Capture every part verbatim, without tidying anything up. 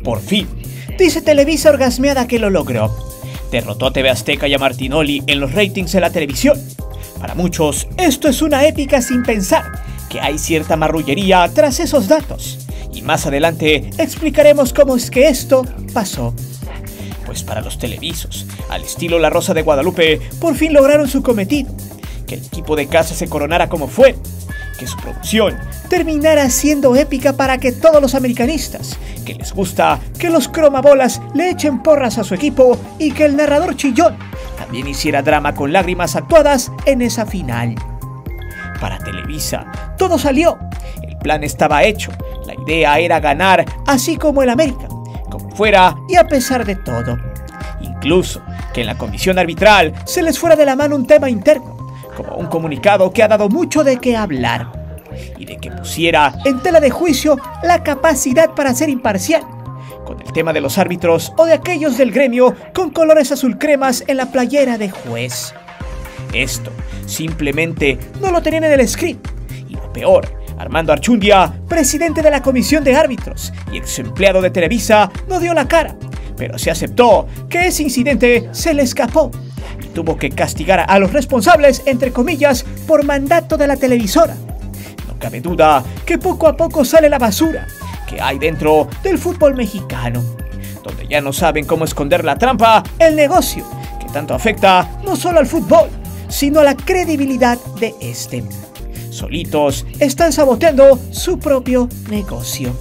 Por fin, dice Televisa orgasmeada que lo logró. Derrotó a T V Azteca y a Martinoli en los ratings de la televisión. Para muchos, esto es una épica sin pensar que hay cierta marrullería tras esos datos. Y más adelante explicaremos cómo es que esto pasó. Pues para los televisos, al estilo La Rosa de Guadalupe, por fin lograron su cometido. Que el equipo de casa se coronara como fue. Que su producción terminara siendo épica para que todos los americanistas, que les gusta que los cromabolas le echen porras a su equipo y que el narrador chillón también hiciera drama con lágrimas actuadas en esa final. Para Televisa, todo salió. El plan estaba hecho. La idea era ganar, así como el América, como fuera y a pesar de todo. Incluso que en la comisión arbitral se les fuera de la mano un tema interno, como un comunicado que ha dado mucho de qué hablar, y de que pusiera en tela de juicio la capacidad para ser imparcial, con el tema de los árbitros o de aquellos del gremio con colores azul cremas en la playera de juez. Esto simplemente no lo tenían en el script, y lo peor, Armando Archundia, presidente de la comisión de árbitros y ex empleado de Televisa, no dio la cara, pero se aceptó que ese incidente se le escapó y tuvo que castigar a los responsables, entre comillas, por mandato de la televisora. No cabe duda que poco a poco sale la basura que hay dentro del fútbol mexicano, donde ya no saben cómo esconder la trampa, el negocio, que tanto afecta no solo al fútbol, sino a la credibilidad de este. Solitos están saboteando su propio negocio.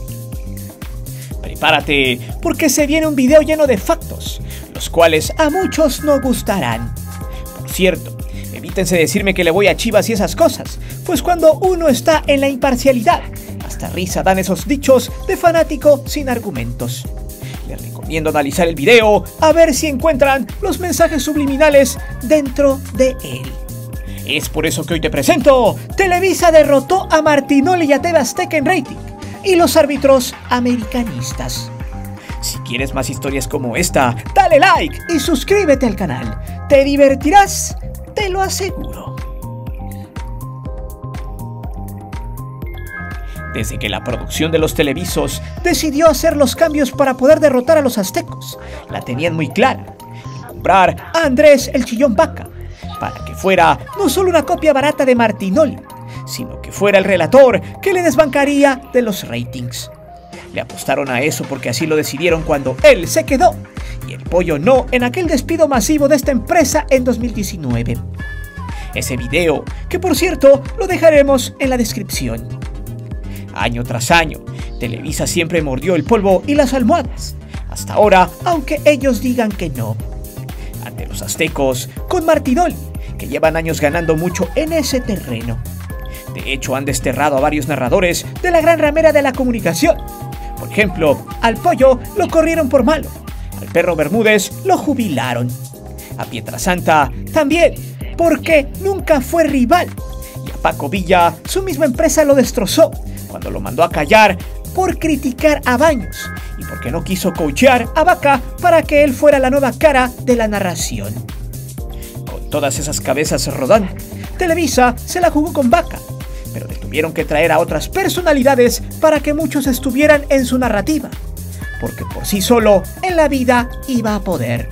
Prepárate, porque se viene un video lleno de factos, los cuales a muchos no gustarán. Por cierto, evítense decirme que le voy a Chivas y esas cosas, pues cuando uno está en la imparcialidad, hasta risa dan esos dichos de fanático sin argumentos. Les recomiendo analizar el video a ver si encuentran los mensajes subliminales dentro de él. Es por eso que hoy te presento: Televisa derrotó a Martinoli y a T V Azteca en rating, y los árbitros americanistas. Si quieres más historias como esta, dale like y suscríbete al canal. Te divertirás, te lo aseguro. Desde que la producción de los televisos decidió hacer los cambios para poder derrotar a los aztecos, la tenían muy clara: nombrar a Andrés el Chillón Vaca, para que fuera no solo una copia barata de Martinoli, sino que fuera el relator que le desbancaría de los ratings. Le apostaron a eso porque así lo decidieron cuando él se quedó y el pollo no en aquel despido masivo de esta empresa en dos mil diecinueve. Ese video, que por cierto lo dejaremos en la descripción. Año tras año, Televisa siempre mordió el polvo y las almohadas, hasta ahora, aunque ellos digan que no. Ante los aztecos, con Martinoli, que llevan años ganando mucho en ese terreno. De hecho, han desterrado a varios narradores de la gran ramera de la comunicación. Por ejemplo, al Pollo lo corrieron por malo, al Perro Bermúdez lo jubilaron, a Pietrasanta también, porque nunca fue rival, y a Paco Villa su misma empresa lo destrozó cuando lo mandó a callar por criticar a Baños y porque no quiso coachear a Vaca para que él fuera la nueva cara de la narración. Con todas esas cabezas rodando, Televisa se la jugó con Vaca, pero le tuvieron que traer a otras personalidades para que muchos estuvieran en su narrativa, porque por sí solo en la vida iba a poder.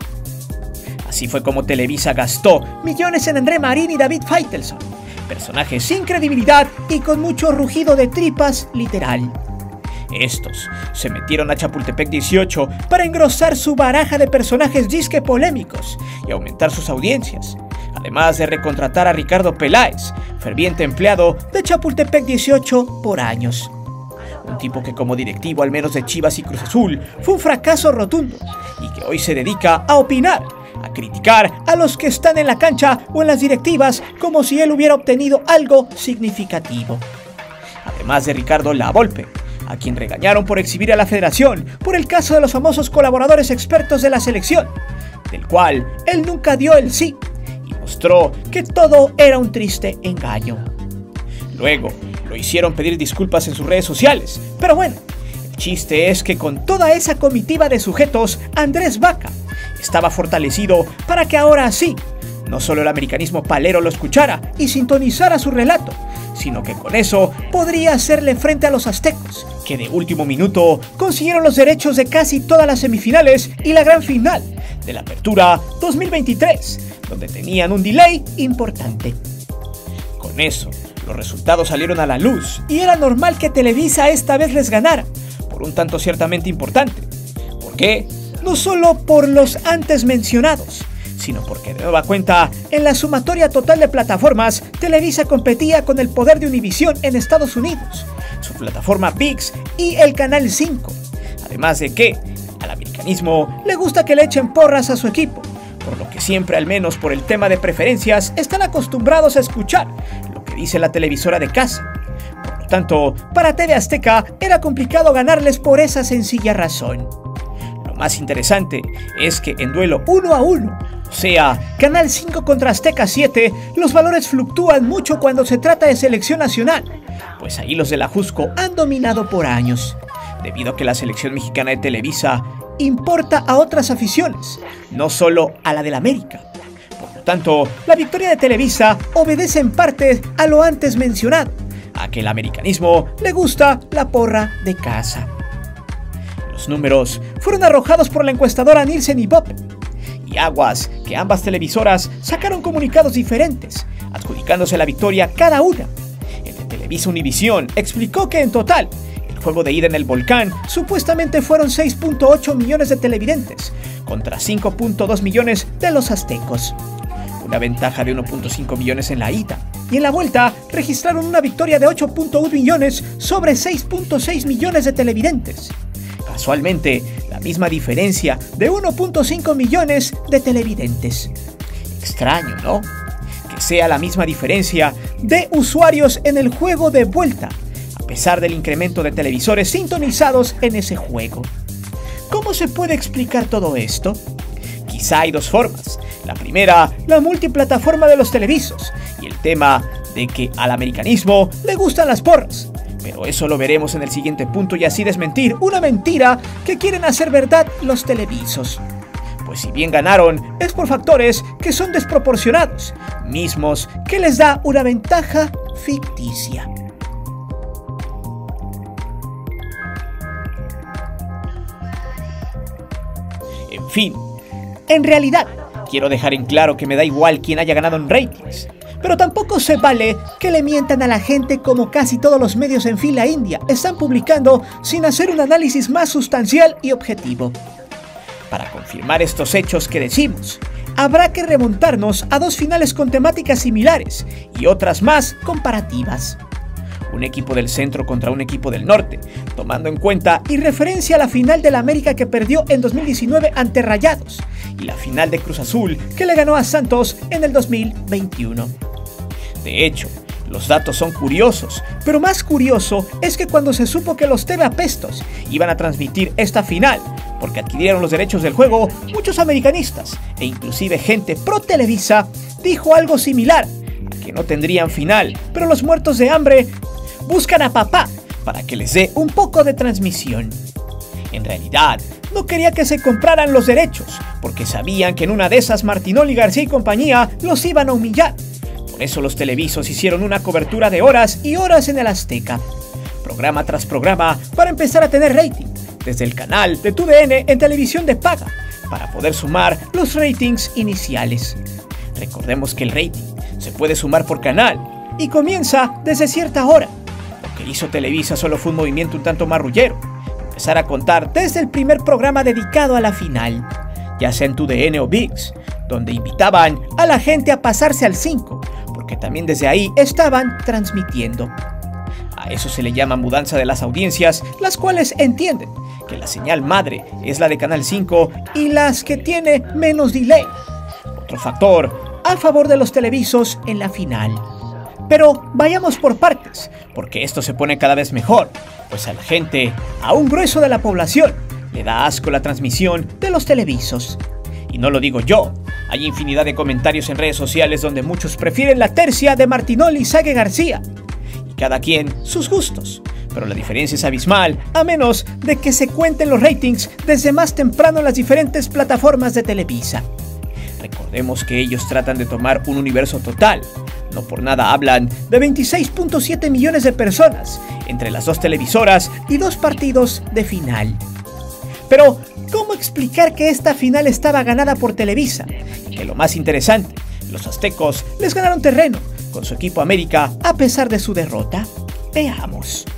Así fue como Televisa gastó millones en André Marín y David Faitelson, personajes sin credibilidad y con mucho rugido de tripas literal. Estos se metieron a Chapultepec dieciocho para engrosar su baraja de personajes disque polémicos y aumentar sus audiencias, además de recontratar a Ricardo Peláez, ferviente empleado de Chapultepec dieciocho por años. Un tipo que como directivo al menos de Chivas y Cruz Azul fue un fracaso rotundo y que hoy se dedica a opinar, a criticar a los que están en la cancha o en las directivas como si él hubiera obtenido algo significativo. Además de Ricardo La Volpe, a quien regañaron por exhibir a la federación por el caso de los famosos colaboradores expertos de la selección, del cual él nunca dio el sí y mostró que todo era un triste engaño. Luego lo hicieron pedir disculpas en sus redes sociales, pero bueno, el chiste es que con toda esa comitiva de sujetos, Andrés Vaca estaba fortalecido para que ahora sí, no solo el americanismo palero lo escuchara y sintonizara su relato, sino que con eso podría hacerle frente a los aztecos que de último minuto consiguieron los derechos de casi todas las semifinales y la gran final de la Apertura dos mil veintitrés, donde tenían un delay importante. Con eso, los resultados salieron a la luz y era normal que Televisa esta vez les ganara, por un tanto ciertamente importante. ¿Por qué? No solo por los antes mencionados, sino porque de nueva cuenta, en la sumatoria total de plataformas, Televisa competía con el poder de Univision en Estados Unidos, su plataforma ViX y el Canal cinco. Además de que, al americanismo le gusta que le echen porras a su equipo, por lo que siempre, al menos por el tema de preferencias, están acostumbrados a escuchar lo que dice la televisora de casa. Por lo tanto, para T V Azteca era complicado ganarles por esa sencilla razón. Lo más interesante es que en duelo uno a uno, o sea, Canal cinco contra Azteca siete, los valores fluctúan mucho cuando se trata de selección nacional, pues ahí los de la Jusco han dominado por años, debido a que la selección mexicana de Televisa importa a otras aficiones, no solo a la del América. Por lo tanto, la victoria de Televisa obedece en parte a lo antes mencionado, a que el americanismo le gusta la porra de casa. Los números fueron arrojados por la encuestadora Nielsen y Bope, y aguas que ambas televisoras sacaron comunicados diferentes, adjudicándose la victoria cada una. El de Televisa Univision explicó que en total, el juego de ida en el Volcán supuestamente fueron seis punto ocho millones de televidentes, contra cinco punto dos millones de los aztecos. Una ventaja de uno punto cinco millones en la ida, y en la vuelta registraron una victoria de ocho punto uno millones sobre seis punto seis millones de televidentes. Casualmente, la misma diferencia de uno punto cinco millones de televidentes. Extraño, ¿no? Que sea la misma diferencia de usuarios en el juego de vuelta, a pesar del incremento de televisores sintonizados en ese juego. ¿Cómo se puede explicar todo esto? Quizá hay dos formas. La primera, la multiplataforma de los televisos, y el tema de que al americanismo le gustan las porras. Pero eso lo veremos en el siguiente punto y así desmentir una mentira que quieren hacer verdad los televisos. Pues si bien ganaron, es por factores que son desproporcionados, mismos que les da una ventaja ficticia. En fin, en realidad, quiero dejar en claro que me da igual quién haya ganado en ratings, pero tampoco se vale que le mientan a la gente como casi todos los medios en fila india están publicando sin hacer un análisis más sustancial y objetivo. Para confirmar estos hechos que decimos, habrá que remontarnos a dos finales con temáticas similares y otras más comparativas. Un equipo del centro contra un equipo del norte, tomando en cuenta y referencia a la final de la América que perdió en dos mil diecinueve ante Rayados y la final de Cruz Azul que le ganó a Santos en el dos mil veintiuno. De hecho, los datos son curiosos, pero más curioso es que cuando se supo que los T V Apestos iban a transmitir esta final, porque adquirieron los derechos del juego, muchos americanistas e inclusive gente pro Televisa dijo algo similar, a que no tendrían final, pero los muertos de hambre buscan a papá para que les dé un poco de transmisión. En realidad, no quería que se compraran los derechos, porque sabían que en una de esas Martinoli, García y compañía los iban a humillar. Por eso los televisos hicieron una cobertura de horas y horas en el Azteca, programa tras programa, para empezar a tener rating, desde el canal de T U D N en televisión de paga, para poder sumar los ratings iniciales. Recordemos que el rating se puede sumar por canal y comienza desde cierta hora. Lo que hizo Televisa solo fue un movimiento un tanto marrullero, empezar a contar desde el primer programa dedicado a la final, ya sea en T U D N o ViX, donde invitaban a la gente a pasarse al cinco, porque también desde ahí estaban transmitiendo. A eso se le llama mudanza de las audiencias, las cuales entienden que la señal madre es la de Canal cinco y las que tiene menos delay. Otro factor a favor de los televisos en la final. Pero vayamos por partes, porque esto se pone cada vez mejor, pues a la gente, a un grueso de la población, le da asco la transmisión de los televisos. Y no lo digo yo, hay infinidad de comentarios en redes sociales donde muchos prefieren la tercia de Martinoli y Sague García. Y cada quien sus gustos, pero la diferencia es abismal, a menos de que se cuenten los ratings desde más temprano en las diferentes plataformas de Televisa. Recordemos que ellos tratan de tomar un universo total, No por nada hablan de veintiséis punto siete millones de personas entre las dos televisoras y dos partidos de final. Pero, ¿cómo explicar que esta final estaba ganada por Televisa? Y que lo más interesante, los aztecos les ganaron terreno con su equipo América a pesar de su derrota. Veamos.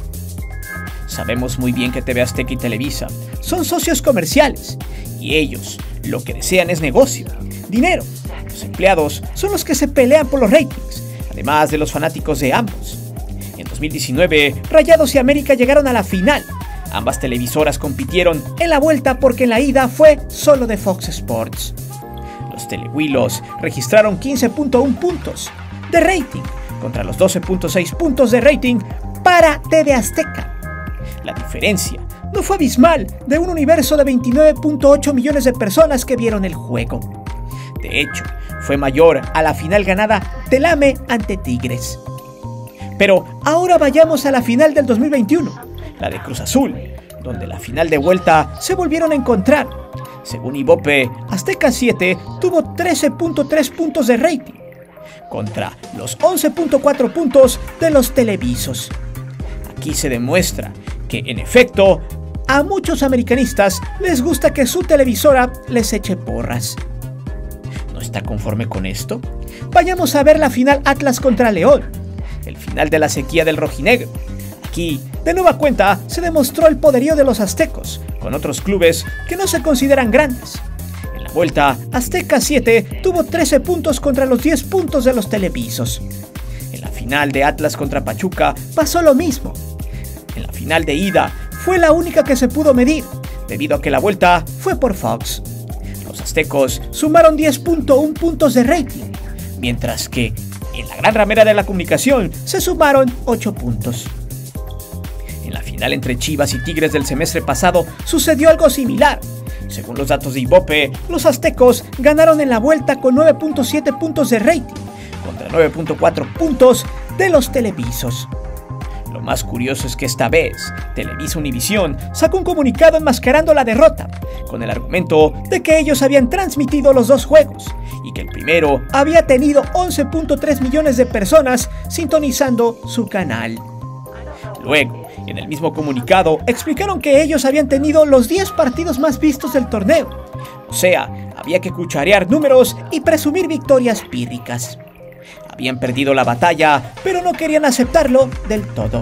Sabemos muy bien que T V Azteca y Televisa son socios comerciales y ellos lo que desean es negocio, dinero. Los empleados son los que se pelean por los ratings, además de los fanáticos de ambos. En dos mil diecinueve, Rayados y América llegaron a la final. Ambas televisoras compitieron en la vuelta porque en la ida fue solo de Fox Sports. Los telehuilos registraron quince punto uno puntos de rating contra los doce punto seis puntos de rating para T V Azteca. La diferencia no fue abismal de un universo de veintinueve punto ocho millones de personas que vieron el juego. De hecho, fue mayor a la final ganada del A M E ante Tigres. Pero ahora vayamos a la final del dos mil veintiuno, la de Cruz Azul, donde la final de vuelta se volvieron a encontrar. Según Ibope, Azteca siete tuvo trece punto tres puntos de rating, contra los once punto cuatro puntos de los televisos. Aquí se demuestra que, en efecto, a muchos americanistas les gusta que su televisora les eche porras. ¿No está conforme con esto? Vayamos a ver la final Atlas contra León, el final de la sequía del rojinegro. Aquí, de nueva cuenta, se demostró el poderío de los aztecos con otros clubes que no se consideran grandes. En la vuelta, Azteca siete tuvo trece puntos contra los diez puntos de los televisos. En la final de Atlas contra Pachuca pasó lo mismo. En la final de ida fue la única que se pudo medir, debido a que la vuelta fue por Fox. Los aztecos sumaron diez punto uno puntos de rating, mientras que en la gran ramera de la comunicación se sumaron ocho puntos. En la final entre Chivas y Tigres del semestre pasado sucedió algo similar. Según los datos de Ibope, los aztecos ganaron en la vuelta con nueve punto siete puntos de rating, contra nueve punto cuatro puntos de los televisos. Lo más curioso es que esta vez, Televisa Univisión sacó un comunicado enmascarando la derrota, con el argumento de que ellos habían transmitido los dos juegos, y que el primero había tenido once punto tres millones de personas sintonizando su canal. Luego, en el mismo comunicado, explicaron que ellos habían tenido los diez partidos más vistos del torneo, o sea, había que cucharear números y presumir victorias pírricas. Habían perdido la batalla, pero no querían aceptarlo del todo.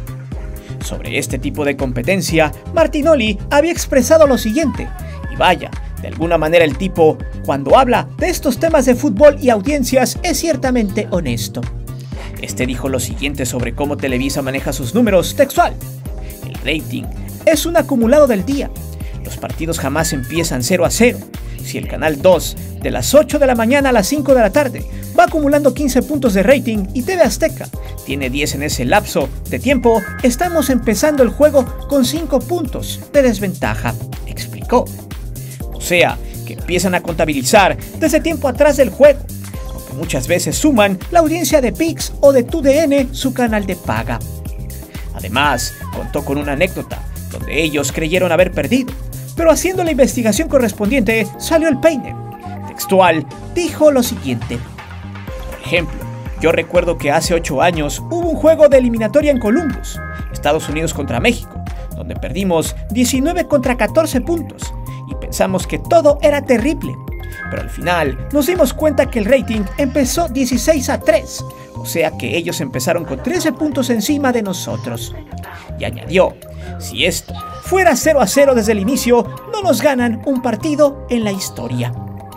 Sobre este tipo de competencia, Martinoli había expresado lo siguiente, y vaya, de alguna manera el tipo, cuando habla de estos temas de fútbol y audiencias, es ciertamente honesto. Este dijo lo siguiente sobre cómo Televisa maneja sus números, textual: el rating es un acumulado del día. Los partidos jamás empiezan cero a cero. Si el canal dos, de las ocho de la mañana a las cinco de la tarde, va acumulando quince puntos de rating y T V Azteca tiene diez en ese lapso de tiempo, estamos empezando el juego con cinco puntos de desventaja, explicó. O sea, que empiezan a contabilizar desde tiempo atrás del juego, aunque muchas veces suman la audiencia de Pix o de Tu D N, su canal de paga. Además, contó con una anécdota donde ellos creyeron haber perdido, pero haciendo la investigación correspondiente salió el peine. Textual, dijo lo siguiente: por ejemplo, yo recuerdo que hace ocho años hubo un juego de eliminatoria en Columbus, Estados Unidos contra México, donde perdimos diecinueve contra catorce puntos y pensamos que todo era terrible, pero al final nos dimos cuenta que el rating empezó dieciséis a tres, o sea que ellos empezaron con trece puntos encima de nosotros. Y añadió: si esto fuera cero a cero desde el inicio, no nos ganan un partido en la historia.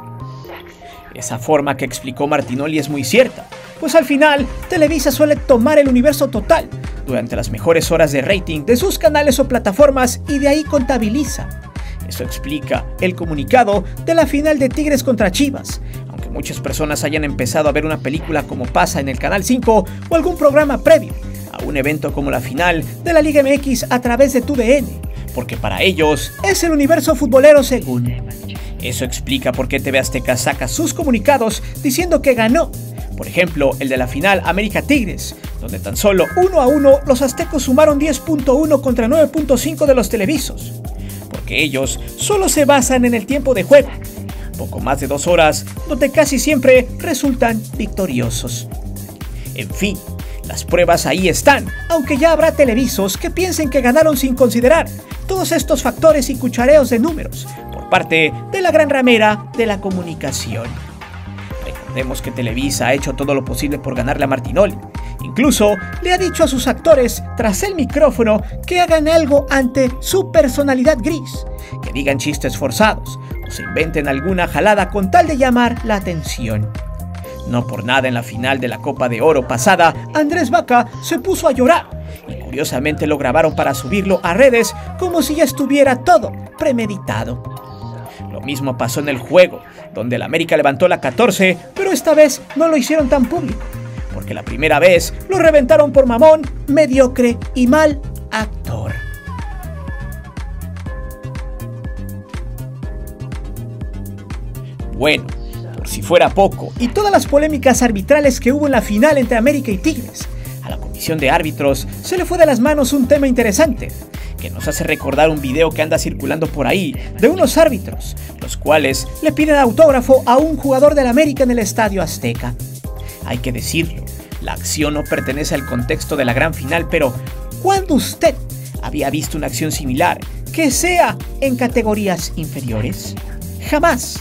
Esa forma que explicó Martinoli es muy cierta, pues al final Televisa suele tomar el universo total durante las mejores horas de rating de sus canales o plataformas y de ahí contabiliza. Eso explica el comunicado de la final de Tigres contra Chivas, aunque muchas personas hayan empezado a ver una película como pasa en el Canal cinco o algún programa previo a un evento como la final de la Liga M X a través de Tu D N, porque para ellos es el universo futbolero según. Eso explica por qué T V Azteca saca sus comunicados diciendo que ganó. Por ejemplo, el de la final América-Tigres, donde tan solo uno a uno los aztecos sumaron diez punto uno contra nueve punto cinco de los televisos. Porque ellos solo se basan en el tiempo de juego, poco más de dos horas, donde casi siempre resultan victoriosos. En fin, las pruebas ahí están, aunque ya habrá televisos que piensen que ganaron sin considerar todos estos factores y cuchareos de números por parte de la gran ramera de la comunicación. Recordemos que Televisa ha hecho todo lo posible por ganarle a Martinoli. Incluso le ha dicho a sus actores tras el micrófono que hagan algo ante su personalidad gris, que digan chistes forzados o se inventen alguna jalada con tal de llamar la atención. No por nada en la final de la Copa de Oro pasada, Andrés Vaca se puso a llorar y curiosamente lo grabaron para subirlo a redes como si ya estuviera todo premeditado. Lo mismo pasó en el juego, donde el América levantó la catorce, pero esta vez no lo hicieron tan público, porque la primera vez lo reventaron por mamón, mediocre y mal actor. Bueno, por si fuera poco, y todas las polémicas arbitrales que hubo en la final entre América y Tigres, a la comisión de árbitros se le fue de las manos un tema interesante, que nos hace recordar un video que anda circulando por ahí de unos árbitros, los cuales le piden autógrafo a un jugador del América en el Estadio Azteca. Hay que decirlo, la acción no pertenece al contexto de la gran final, pero ¿cuándo usted había visto una acción similar que sea en categorías inferiores? Jamás.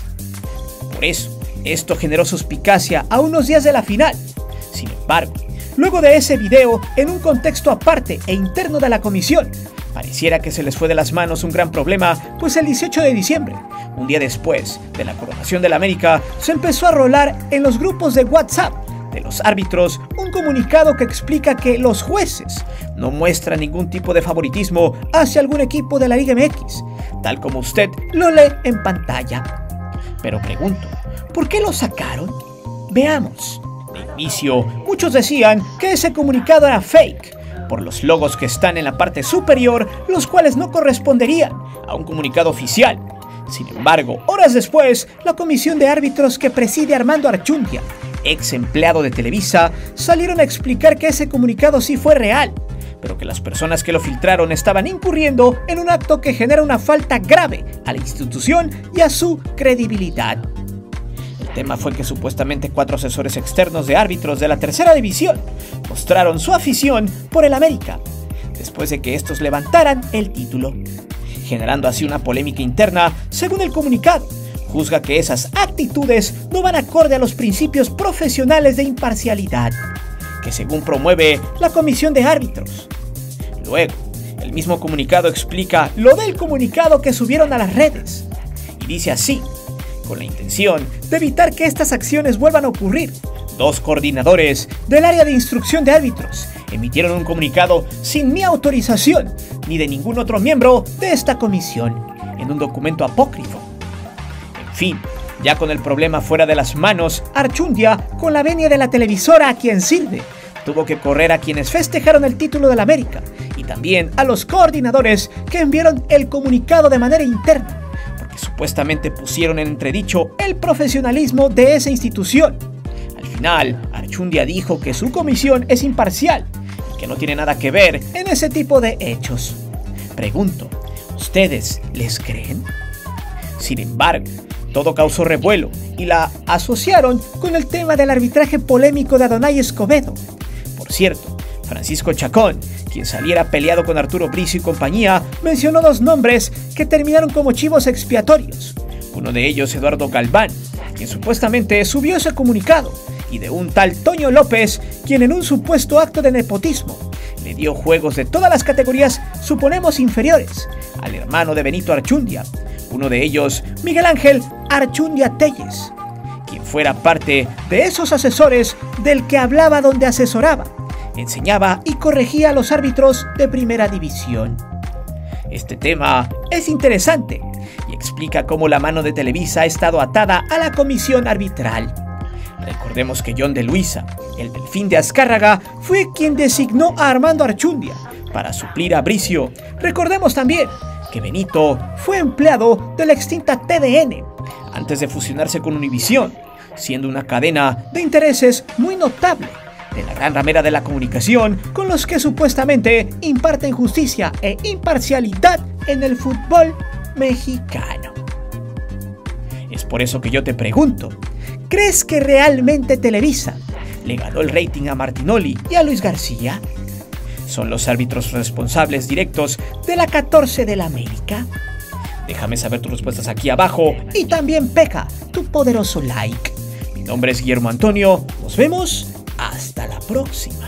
Por eso, esto generó suspicacia a unos días de la final. Sin embargo, luego de ese video, en un contexto aparte e interno de la comisión, pareciera que se les fue de las manos un gran problema, pues el dieciocho de diciembre, un día después de la coronación del América, se empezó a rolar en los grupos de WhatsApp de los árbitros un comunicado que explica que los jueces no muestran ningún tipo de favoritismo hacia algún equipo de la Liga M X, tal como usted lo lee en pantalla. Pero pregunto, ¿por qué lo sacaron? Veamos. De inicio, muchos decían que ese comunicado era fake, por los logos que están en la parte superior, los cuales no corresponderían a un comunicado oficial. Sin embargo, horas después, la comisión de árbitros que preside Armando Archundia, ex empleado de Televisa, salieron a explicar que ese comunicado sí fue real, pero que las personas que lo filtraron estaban incurriendo en un acto que genera una falta grave a la institución y a su credibilidad. El tema fue que supuestamente cuatro asesores externos de árbitros de la tercera división mostraron su afición por el América, después de que estos levantaran el título, generando así una polémica interna. Según el comunicado, juzga que esas actitudes no van acorde a los principios profesionales de imparcialidad, que según promueve la comisión de árbitros. Luego, el mismo comunicado explica lo del comunicado que subieron a las redes, y dice así: con la intención de evitar que estas acciones vuelvan a ocurrir, dos coordinadores del área de instrucción de árbitros emitieron un comunicado sin mi autorización ni de ningún otro miembro de esta comisión, en un documento apócrifo. En fin, ya con el problema fuera de las manos, Archundia, con la venia de la televisora a quien sirve, tuvo que correr a quienes festejaron el título del América y también a los coordinadores que enviaron el comunicado de manera interna, porque supuestamente pusieron en entredicho el profesionalismo de esa institución. Al final, Archundia dijo que su comisión es imparcial y que no tiene nada que ver en ese tipo de hechos. Pregunto, ¿ustedes les creen? Sin embargo, todo causó revuelo y la asociaron con el tema del arbitraje polémico de Adonai Escobedo. Por cierto, Francisco Chacón, quien saliera peleado con Arturo Bricio y compañía, mencionó dos nombres que terminaron como chivos expiatorios. Uno de ellos, Eduardo Galván, quien supuestamente subió ese comunicado, y de un tal Toño López, quien en un supuesto acto de nepotismo le dio juegos de todas las categorías, suponemos inferiores, al hermano de Benito Archundia. Uno de ellos, Miguel Ángel Archundia Telles, quien fuera parte de esos asesores del que hablaba, donde asesoraba, enseñaba y corregía a los árbitros de primera división. Este tema es interesante y explica cómo la mano de Televisa ha estado atada a la comisión arbitral. Recordemos que John de Luisa, el Delfín de Azcárraga, fue quien designó a Armando Archundia para suplir a Bricio. Recordemos también que Benito fue empleado de la extinta T D N antes de fusionarse con Univisión, siendo una cadena de intereses muy notable de la gran ramera de la comunicación, con los que supuestamente imparten justicia e imparcialidad en el fútbol mexicano. Es por eso que yo te pregunto, ¿crees que realmente Televisa le ganó el rating a Martinoli y a Luis García? ¿Son los árbitros responsables directos de la catorce del América? Déjame saber tus respuestas aquí abajo y también pega tu poderoso like. Mi nombre es Guillermo Antonio, nos vemos hasta la próxima.